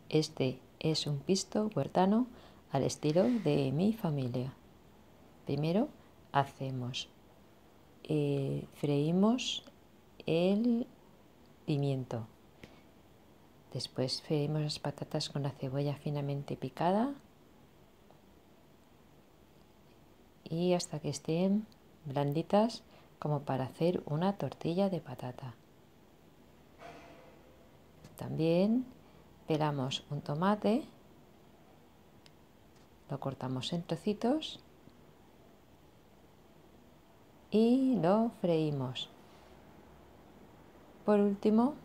Este es un pisto huertano al estilo de mi familia. Primero freímos el pimiento. Después freímos las patatas con la cebolla finamente picada y hasta que estén blanditas como para hacer una tortilla de patata. También pelamos un tomate, lo cortamos en trocitos y lo freímos. Por último,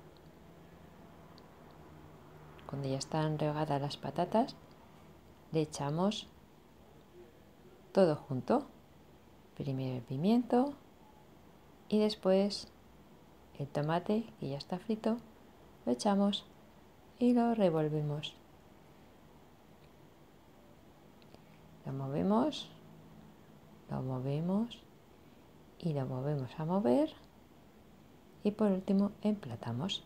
cuando ya están rehogadas las patatas, le echamos todo junto. Primero el pimiento y después el tomate, que ya está frito, lo echamos y lo revolvemos. Lo movemos y lo volvemos a mover y por último emplatamos.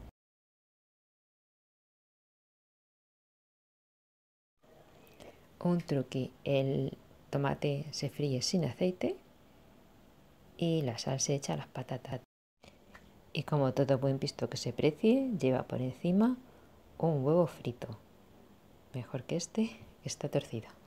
Un truque: el tomate se fríe sin aceite y la sal se echa a las patatas. Y como todo buen pisto que se precie, lleva por encima un huevo frito. Mejor que este, que está torcido.